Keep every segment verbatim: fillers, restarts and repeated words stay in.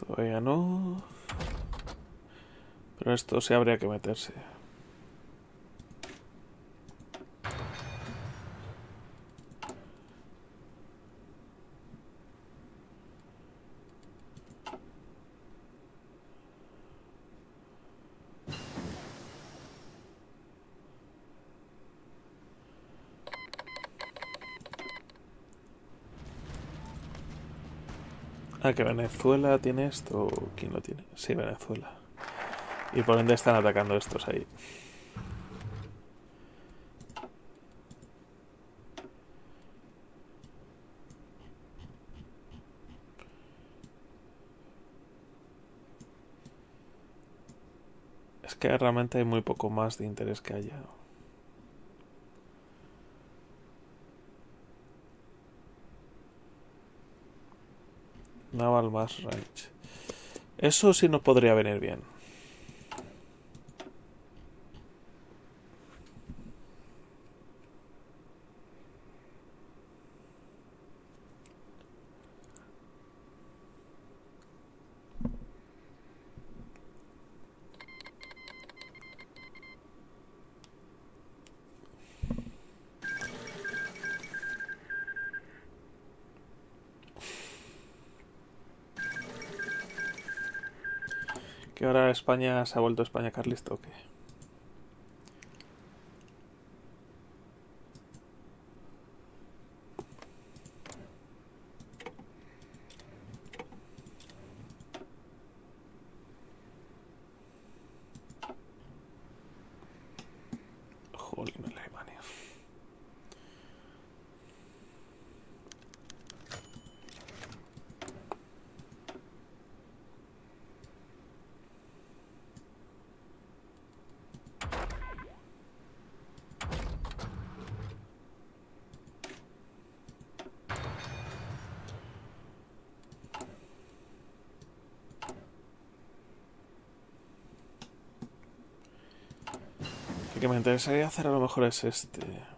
Todavía no. Pero esto sí habría que meterse. Ah, que Venezuela tiene esto. ¿Quién lo tiene? Sí, Venezuela. Y por ende están atacando estos ahí. Es que realmente hay muy poco más de interés que haya. Naval Mass Range. Eso sí nos podría venir bien. ¿Que ahora España se ha vuelto España carlista o qué? Jolín, Alemania. Lo que me interesaría hacer a lo mejor es este.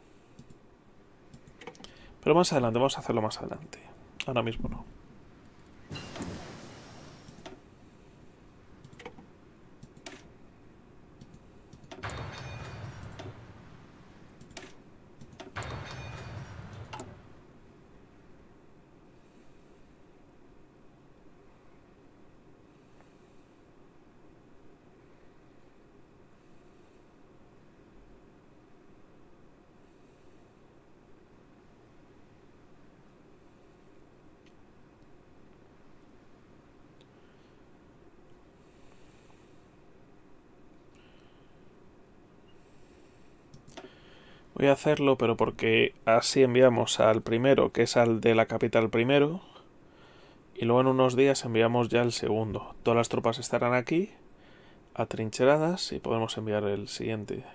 Pero más adelante, vamos a hacerlo más adelante. Ahora mismo no. Voy a hacerlo, pero porque así enviamos al primero, que es al de la capital primero, y luego en unos días enviamos ya el segundo. Todas las tropas estarán aquí, atrincheradas, y podemos enviar el siguiente.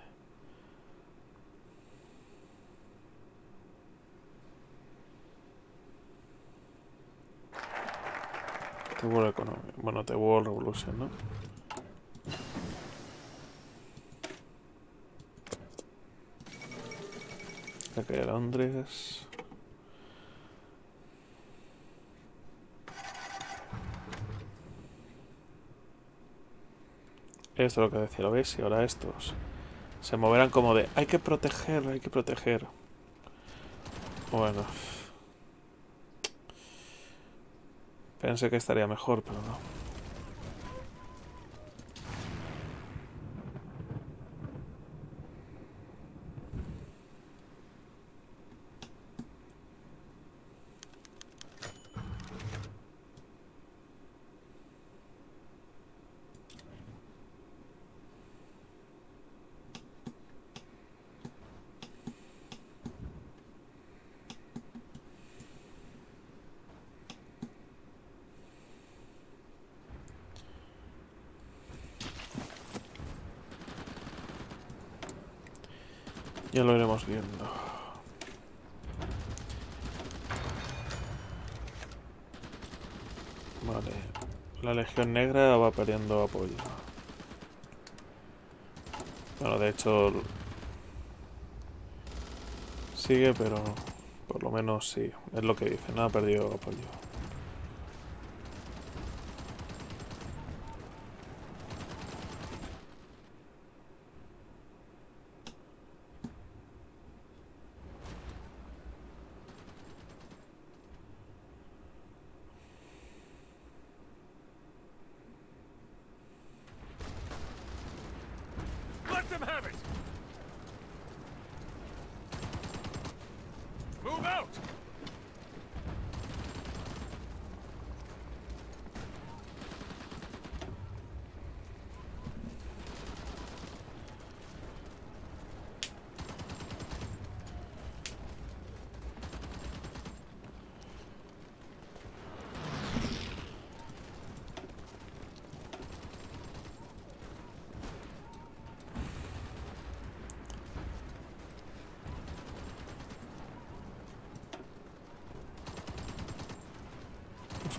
The World Economy. Bueno, The World Revolution, ¿no? Acá hay Londres. Esto es lo que decía, ¿lo veis? Y ahora estos se moverán como de hay que proteger, hay que proteger. Bueno, pensé que estaría mejor, pero no. Ya lo iremos viendo. Vale. La Legión Negra va perdiendo apoyo. Bueno, de hecho sigue, pero por lo menos sí. Es lo que dice, no ha perdido apoyo.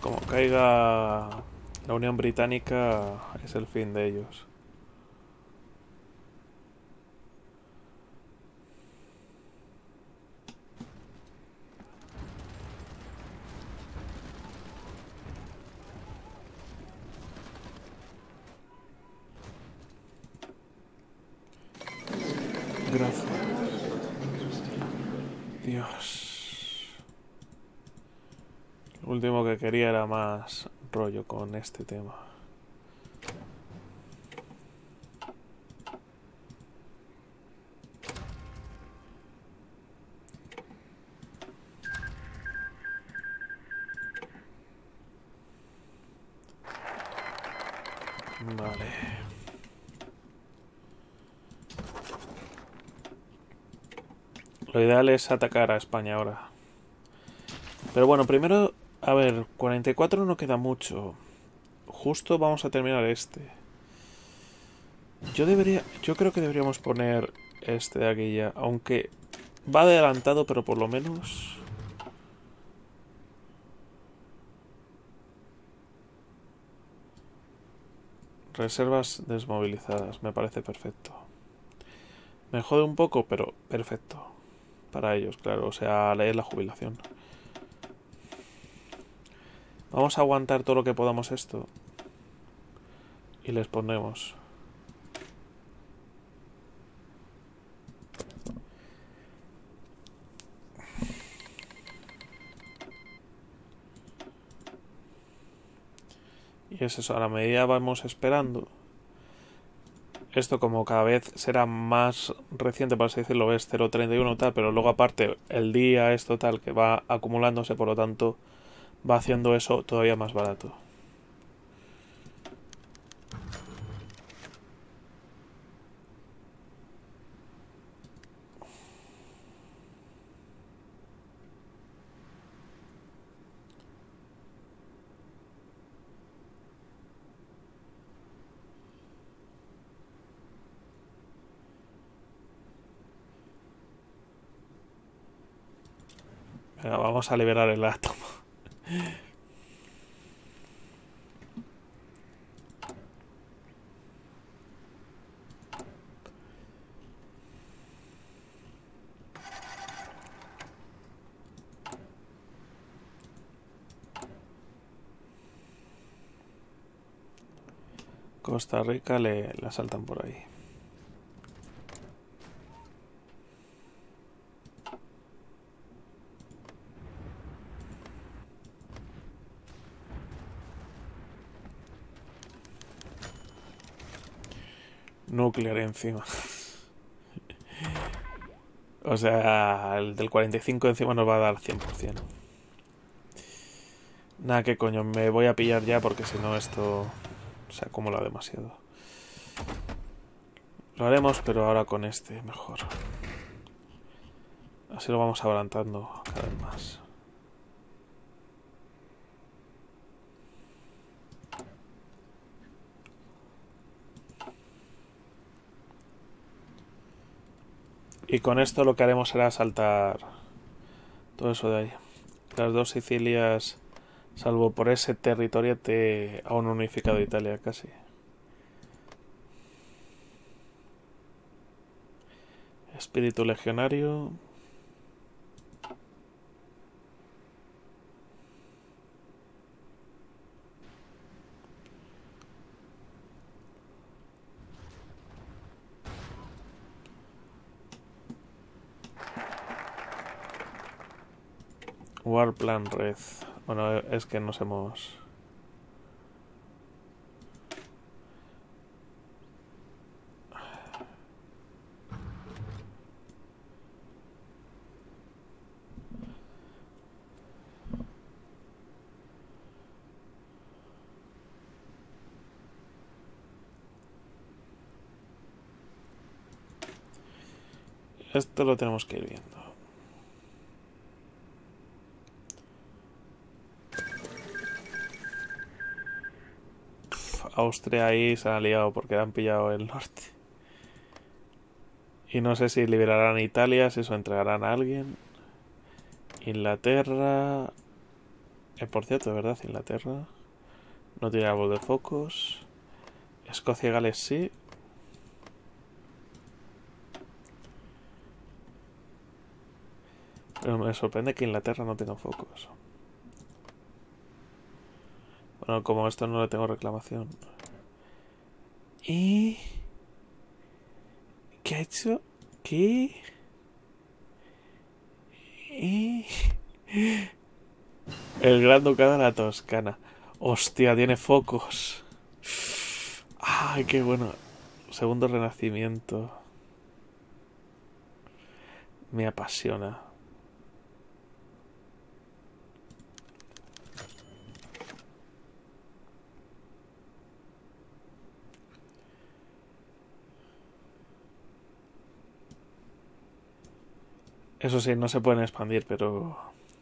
como caiga la Unión Británica es el fin de ellos. Gracias. Dios. Lo último que quería era más rollo con este tema. Vale. Lo ideal es atacar a España ahora. Pero bueno, primero, a ver, cuarenta y cuatro no queda mucho. Justo vamos a terminar este. Yo debería, yo creo que deberíamos poner este de aquí ya, aunque va adelantado, pero por lo menos... Reservas desmovilizadas, me parece perfecto. Me jode un poco, pero perfecto. Para ellos, claro, o sea, leer la jubilación. Vamos a aguantar todo lo que podamos esto. Y les ponemos. Y es eso, a la medida vamos esperando. Esto como cada vez será más reciente, por así decirlo, ves cero coma treinta y uno tal, pero luego aparte el día es total que va acumulándose, por lo tanto va haciendo eso todavía más barato. Venga, vamos a liberar el átomo. Costa Rica le, le asaltan por ahí. Nuclear encima. O sea, el del cuarenta y cinco encima nos va a dar cien por ciento. Nada, que coño, me voy a pillar ya porque si no esto se acumula demasiado. Lo haremos, pero ahora con este mejor. Así lo vamos adelantando cada vez más. Y con esto lo que haremos será saltar todo eso de ahí. Las dos Sicilias, salvo por ese territorio, te aún unificado Italia casi. Espíritu legionario. Warplan Red. Bueno, es que nos hemos... Esto lo tenemos que ir viendo. Austria ahí se han liado porque han pillado el norte. Y no sé si liberarán Italia, si eso entregarán a alguien. Inglaterra... Eh, por cierto, de verdad, Inglaterra no tiene árbol de focos. Escocia y Gales sí. Pero me sorprende que Inglaterra no tenga focos. Bueno, como esto no le tengo reclamación. ¿Y qué ha hecho? ¿Qué? ¿Y el Gran Ducado de la Toscana? Hostia, tiene focos. Ay, qué bueno. Segundo Renacimiento. Me apasiona. Eso sí, no se pueden expandir, pero...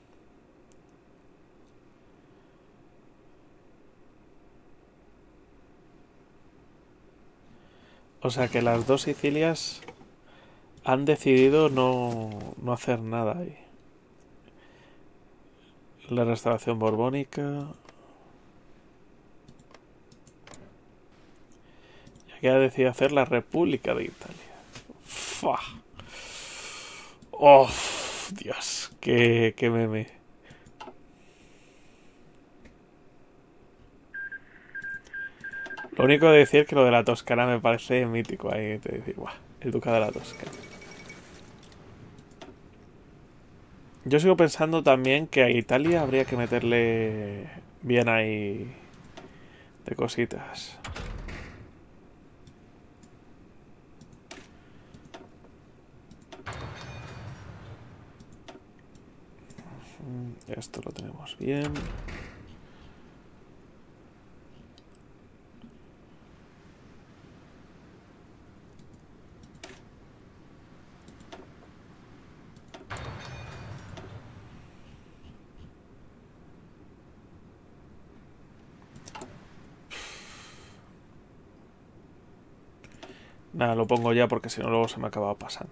O sea que las dos Sicilias han decidido no, no hacer nada ahí. La restauración borbónica... Ya que ha decidido hacer la República de Italia. ¡Fua! ¡Oh! Dios, qué, qué meme. Lo único de decir que lo de la Toscana me parece mítico ahí, te decir, ¡buah! El ducado de la Toscana. Yo sigo pensando también que a Italia habría que meterle bien ahí de cositas. Esto lo tenemos bien. Nada, lo pongo ya porque si no luego se me acaba pasando.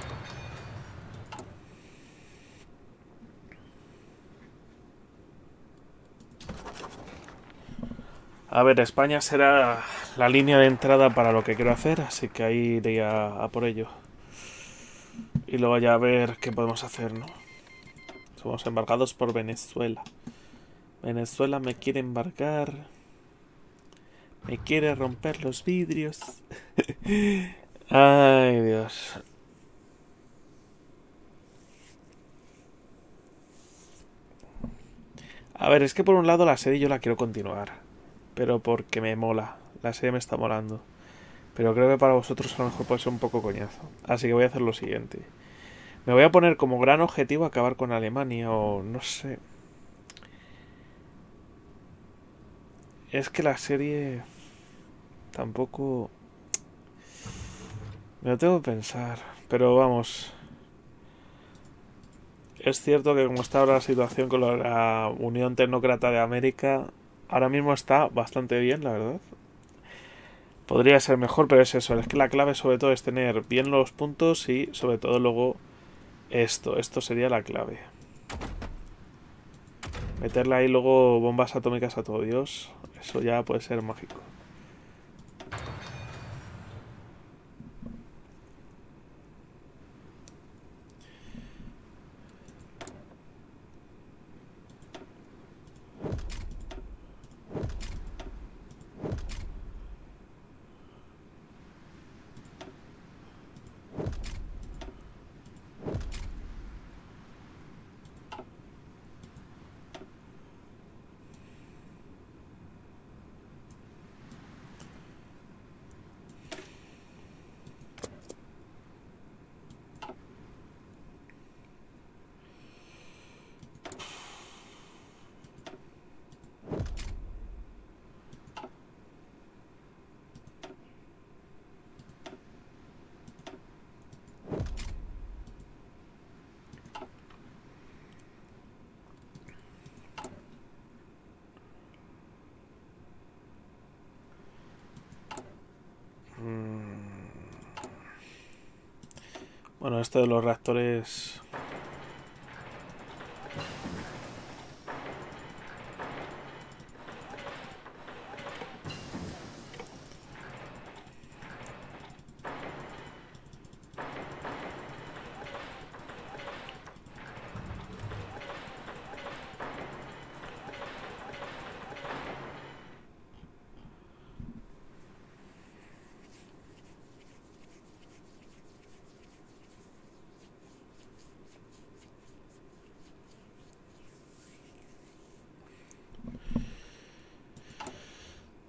A ver, España será la línea de entrada para lo que quiero hacer, así que ahí iré a, a por ello. Y luego ya a ver qué podemos hacer, ¿no? Somos embargados por Venezuela. Venezuela me quiere embargar. Me quiere romper los vidrios. Ay, Dios. A ver, es que por un lado la serie yo la quiero continuar. Pero porque me mola. La serie me está molando. Pero creo que para vosotros a lo mejor puede ser un poco coñazo. Así que voy a hacer lo siguiente. Me voy a poner como gran objetivo acabar con Alemania o no sé. Es que la serie tampoco... Me lo tengo que pensar. Pero vamos... Es cierto que como está ahora la situación con la Unión Tecnócrata de América, ahora mismo está bastante bien, la verdad. Podría ser mejor, pero es eso. Es que la clave sobre todo es tener bien los puntos y sobre todo luego esto. Esto sería la clave. Meterle ahí luego bombas atómicas a todo Dios. Eso ya puede ser mágico. Bueno, esto de los reactores...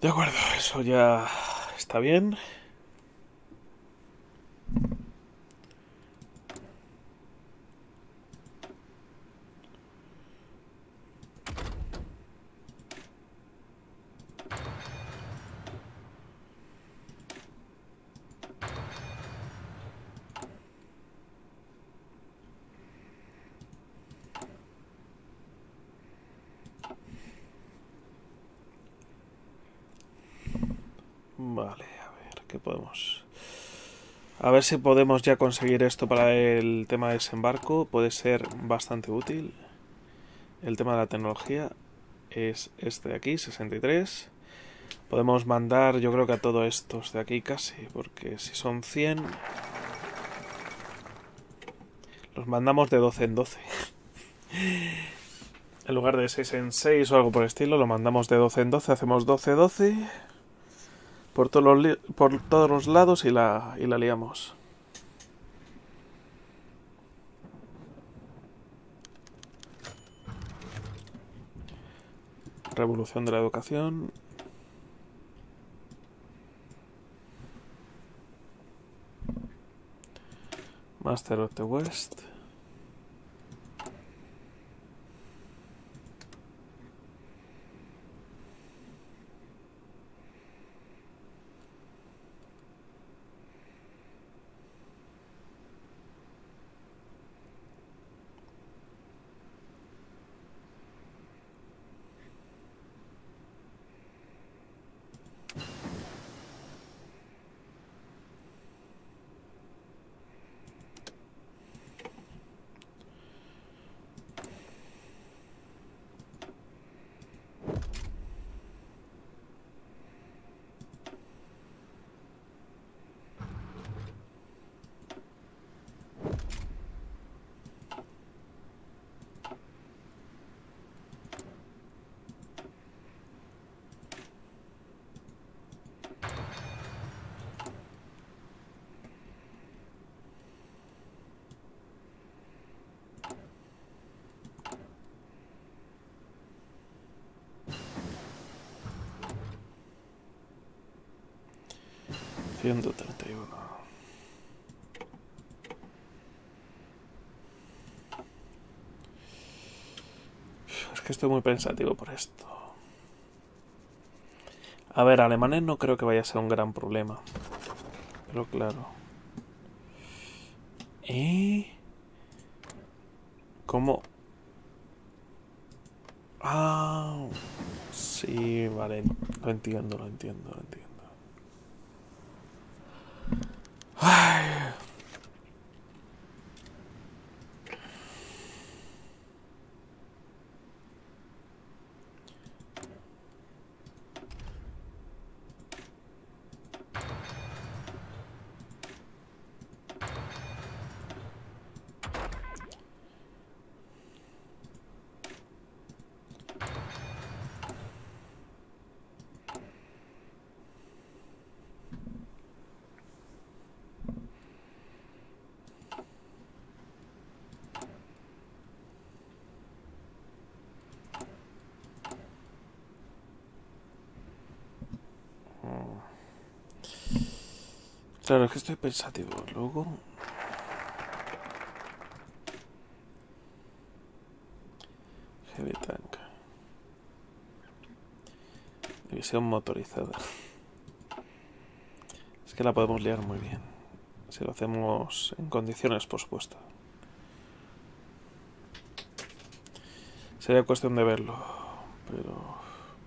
De acuerdo, eso ya está bien. Vale, a ver, ¿qué podemos...? A ver si podemos ya conseguir esto para el tema de desembarco. Puede ser bastante útil. El tema de la tecnología es este de aquí, sesenta y tres. Podemos mandar, yo creo que a todos estos de aquí casi, porque si son cien... los mandamos de doce en doce. En lugar de seis en seis o algo por el estilo, lo mandamos de doce en doce. Hacemos doce doce por todos los, por todos los lados y la, y la liamos. Revolución de la educación. Master of the West. ciento treinta y uno. Es que estoy muy pensativo por esto. A ver, alemanes no creo que vaya a ser un gran problema. Pero claro. ¿Eh? ¿Cómo? Ah, sí, vale. Lo entiendo, lo entiendo, lo entiendo. Ay. Claro, es que estoy pensativo. Luego... Heavy Tank. División motorizada. Es que la podemos liar muy bien. Si lo hacemos en condiciones, por supuesto. Sería cuestión de verlo. Pero...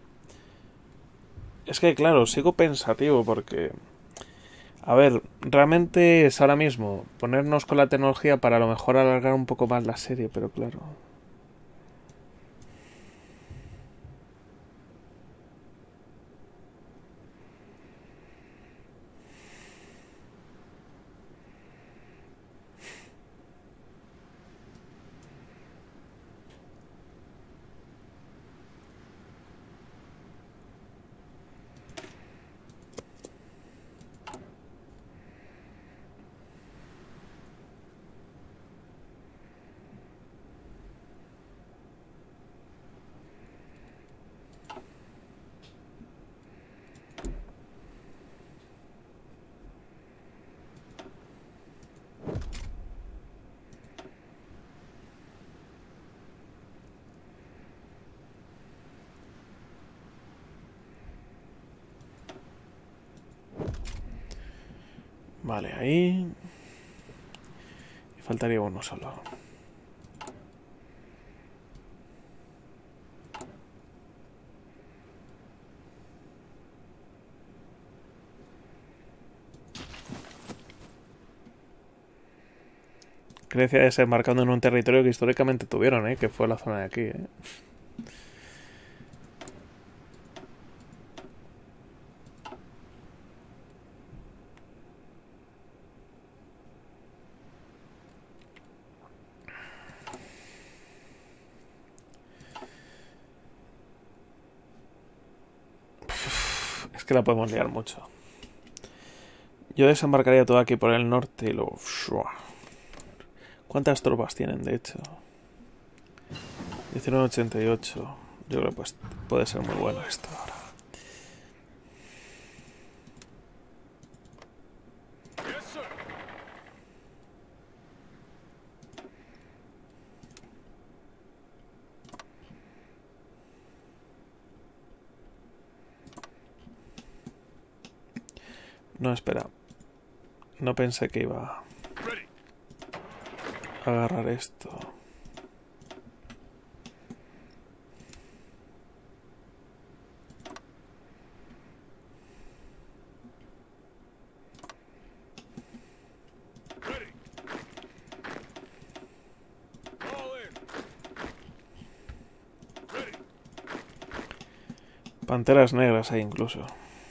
es que, claro, sigo pensativo porque... a ver, realmente es ahora mismo ponernos con la tecnología para a lo mejor alargar un poco más la serie, pero claro... Vale, ahí. Y faltaría uno solo. Grecia desembarcando en un territorio que históricamente tuvieron, ¿eh? Que fue la zona de aquí, ¿eh? Es que la podemos liar mucho. Yo desembarcaría todo aquí por el norte y luego... ¿Cuántas tropas tienen, de hecho? diecinueve ochenta y ocho. Yo creo que pues puede ser muy bueno esto ahora. No, espera. No pensé que iba a agarrar esto. Panteras negras hay incluso.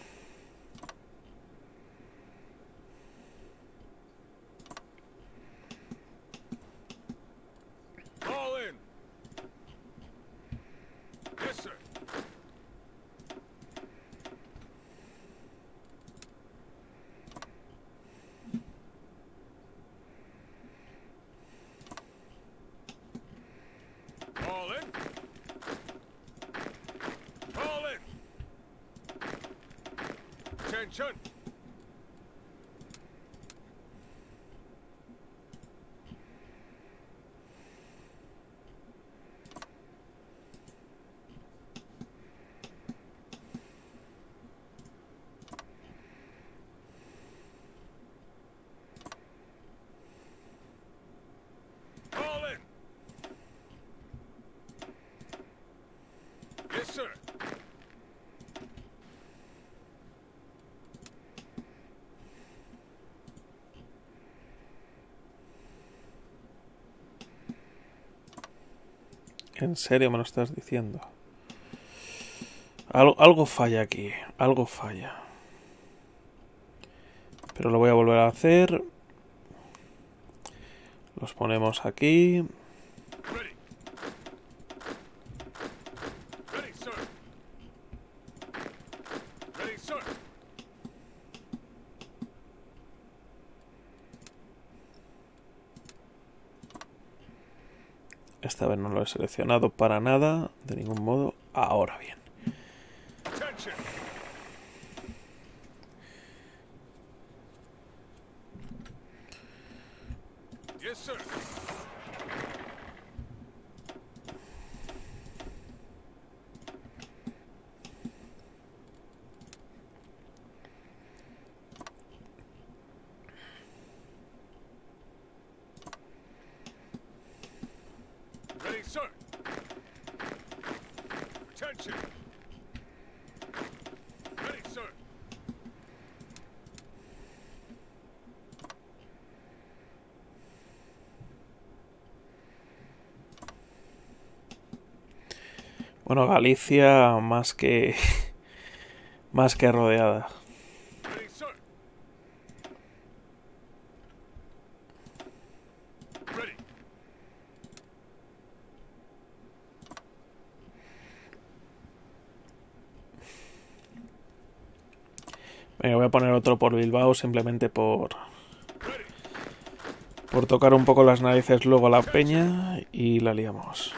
¿En serio me lo estás diciendo? Algo, algo falla aquí. Algo falla. Pero lo voy a volver a hacer. Los ponemos aquí. Esta vez no lo he seleccionado para nada, de ningún modo. Ahora bien. Bueno, Galicia más que más que rodeada. Venga, voy a poner otro por Bilbao simplemente por por tocar un poco las narices luego a la peña y la liamos.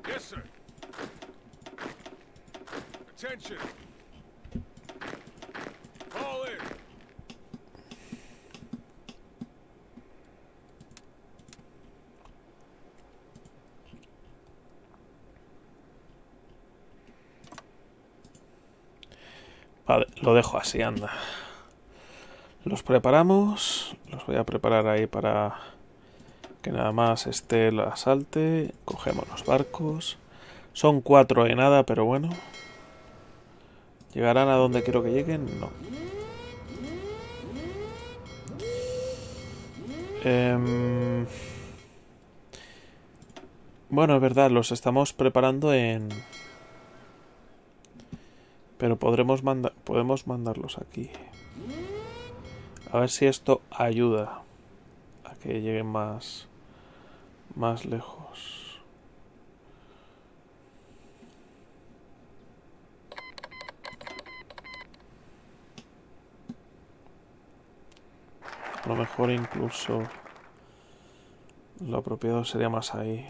Yes, sir. Attention. Fall in. Vale, lo dejo así, anda. Los preparamos. Los voy a preparar ahí para que nada más esté el asalte. Cogemos los barcos. Son cuatro de nada, pero bueno. ¿Llegarán a donde quiero que lleguen? No. Eh... Bueno, es verdad, los estamos preparando en... Pero podremos mandar, podemos mandarlos aquí. A ver si esto ayuda a que lleguen más, más lejos. A lo mejor incluso lo apropiado sería más ahí.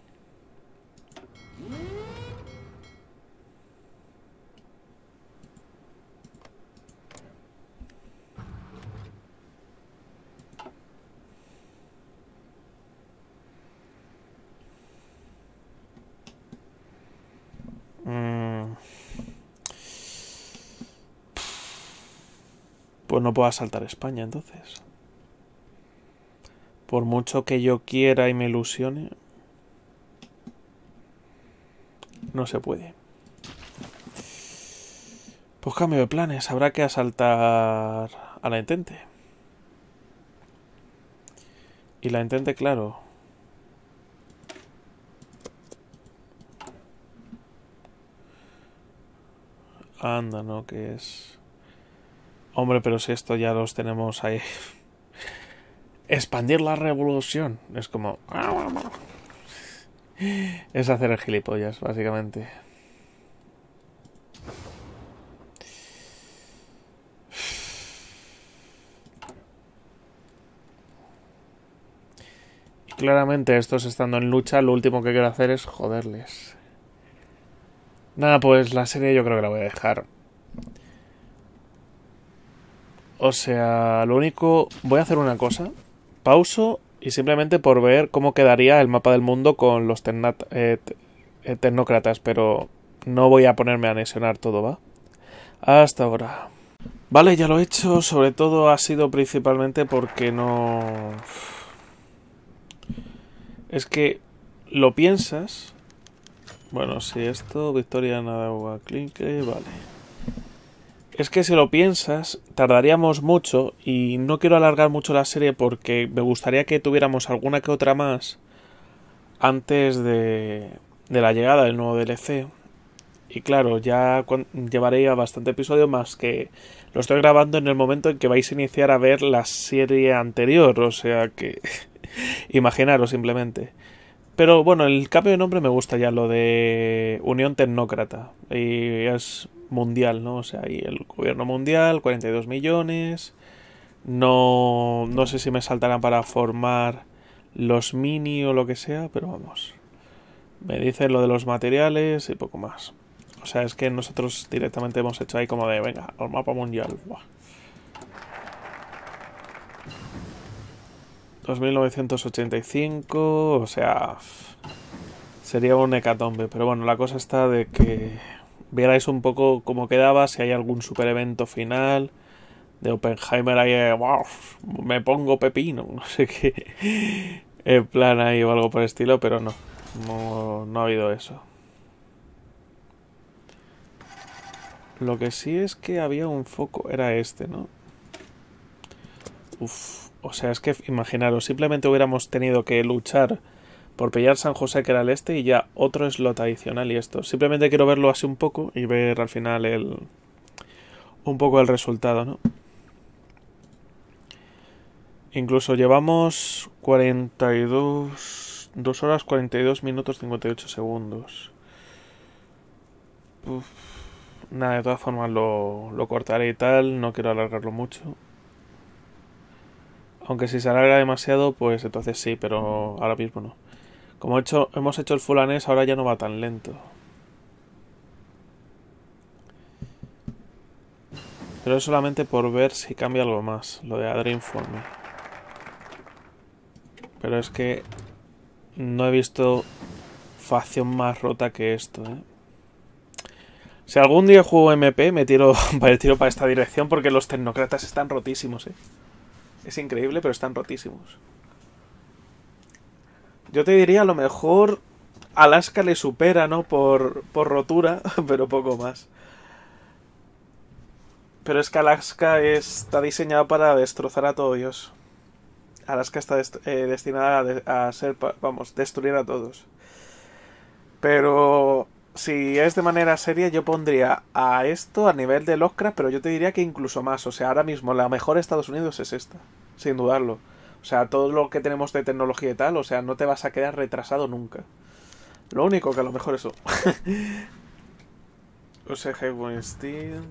Pues no puedo asaltar España, entonces. Por mucho que yo quiera y me ilusione, no se puede. Pues cambio de planes. Habrá que asaltar a la Entente. Y la Entente, claro. Anda, ¿no? Que es... Hombre, pero si esto ya los tenemos ahí. Expandir la revolución. Es como... Es hacer el gilipollas, básicamente. Y claramente estos estando en lucha, lo último que quiero hacer es joderles. Nada, pues la serie yo creo que la voy a dejar. O sea, lo único... Voy a hacer una cosa. Pauso y simplemente por ver cómo quedaría el mapa del mundo con los tecnat- eh, eh, tecnócratas, pero no voy a ponerme a anexionar todo, ¿va? Hasta ahora. Vale, ya lo he hecho. Sobre todo ha sido principalmente porque no... Es que lo piensas... Bueno, si esto... Victoria, nada, agua, clinque, vale. Es que si lo piensas, tardaríamos mucho y no quiero alargar mucho la serie porque me gustaría que tuviéramos alguna que otra más antes de, de la llegada del nuevo D L C. Y claro, ya llevaré a bastante episodio más que lo estoy grabando en el momento en que vais a iniciar a ver la serie anterior, o sea que imaginaros simplemente. Pero bueno, el cambio de nombre me gusta ya, lo de Unión Tecnócrata. Y es mundial, ¿no? O sea, ahí el gobierno mundial, cuarenta y dos millones. No, no sé si me saltarán para formar los mini o lo que sea, pero vamos. Me dicen lo de los materiales y poco más. O sea, es que nosotros directamente hemos hecho ahí como de, venga, al mapa mundial. Buah. dos mil novecientos ochenta y cinco, o sea, sería un hecatombe. Pero bueno, la cosa está de que vierais un poco cómo quedaba, si hay algún super evento final de Oppenheimer ahí, eh, wow, me pongo pepino, no sé qué, en plan ahí o algo por el estilo, pero no, no, no ha habido eso. Lo que sí es que había un foco, era este, ¿no? Uff, o sea, es que imaginaros, simplemente hubiéramos tenido que luchar por pillar San José, que era el este, y ya otro slot adicional y esto. Simplemente quiero verlo así un poco y ver al final el un poco el resultado, ¿no? Incluso llevamos cuarenta y dos... dos horas cuarenta y dos minutos cincuenta y ocho segundos. Uf. Nada, de todas formas lo, lo cortaré y tal, no quiero alargarlo mucho. Aunque si se alarga demasiado, pues entonces sí, pero ahora mismo no. Como hecho, hemos hecho el fulanés, ahora ya no va tan lento. Pero es solamente por ver si cambia algo más, lo de Adrien for Me. Pero es que no he visto facción más rota que esto, ¿eh? Si algún día juego M P, me tiro, me tiro para esta dirección porque los tecnócratas están rotísimos, ¿eh? Es increíble, pero están rotísimos. Yo te diría, a lo mejor Alaska le supera, ¿no? Por, por rotura, pero poco más. Pero es que Alaska está diseñado para destrozar a todos ellos. Alaska está dest eh, destinada a, de a ser, vamos, destruir a todos. Pero si es de manera seria, yo pondría a esto a nivel de Lovecraft, pero yo te diría que incluso más. O sea, ahora mismo la mejor de Estados Unidos es esta, sin dudarlo. O sea, todo lo que tenemos de tecnología y tal, o sea, no te vas a quedar retrasado nunca. Lo único que a lo mejor eso. O sea, Steel.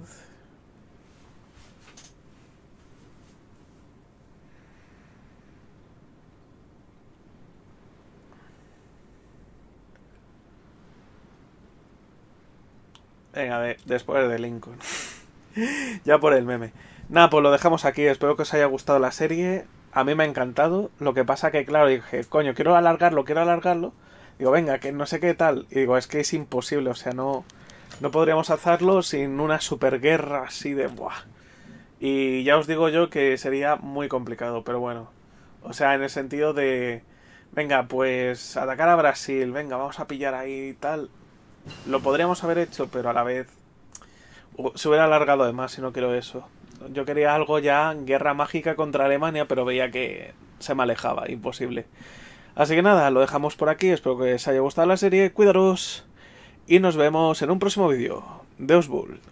Venga, de, después de Lincoln. Ya por el meme. Nada, pues lo dejamos aquí. Espero que os haya gustado la serie. A mí me ha encantado. Lo que pasa que, claro, dije, coño, quiero alargarlo, quiero alargarlo. Digo, venga, que no sé qué tal. Y digo, es que es imposible. O sea, no, no podríamos hacerlo sin una superguerra así de... Buah. Y ya os digo yo que sería muy complicado, pero bueno. O sea, en el sentido de... Venga, pues atacar a Brasil. Venga, vamos a pillar ahí y tal. Lo podríamos haber hecho, pero a la vez se hubiera alargado de más, si no quiero eso. Yo quería algo ya, guerra mágica contra Alemania, pero veía que se me alejaba, imposible. Así que nada, lo dejamos por aquí. Espero que os haya gustado la serie, cuidaros y nos vemos en un próximo vídeo. Deus Bull.